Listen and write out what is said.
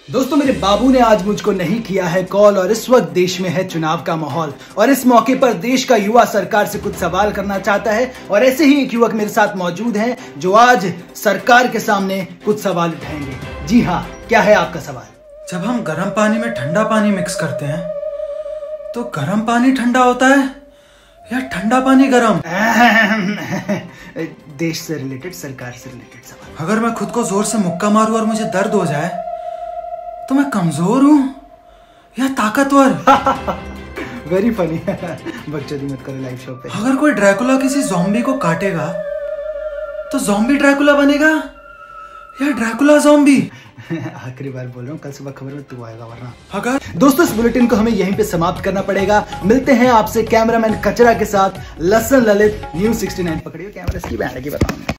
दोस्तों मेरे बाबू ने आज मुझको नहीं किया है कॉल और इस वक्त देश में है चुनाव का माहौल और इस मौके पर देश का युवा सरकार से कुछ सवाल करना चाहता है और ऐसे ही एक युवक मेरे साथ मौजूद हैं जो आज सरकार के सामने कुछ सवाल उठाएंगे। जी हाँ, क्या है आपका सवाल? जब हम गर्म पानी में ठंडा पानी मिक्स करते हैं तो गर्म पानी ठंडा होता है या ठंडा पानी गर्म? देश से रिलेटेड, सरकार से रिलेटेड सवाल। अगर मैं खुद को जोर से मुक्का मारूं और मुझे दर्द हो जाए तो मैं कमजोर हूं या ताकतवर? Very funny. बकचोदी मत करो लाइव शो पे। अगर कोई ड्रैकुला किसी ज़ॉम्बी को काटेगा तो ज़ॉम्बी ड्रैकुला बनेगा या ड्रैकुला ज़ॉम्बी? आखिरी बार बोल रहा हूँ, कल सुबह खबर में तू आएगा वरना। अगर दोस्तों इस बुलेटिन को हमें यहीं पे समाप्त करना पड़ेगा। मिलते हैं आपसे कैमरामैन कचरा के साथ लसन ललित। न्यूज़ 69 पकड़िए कैमरा, इसकी बैंड की बताऊंगा।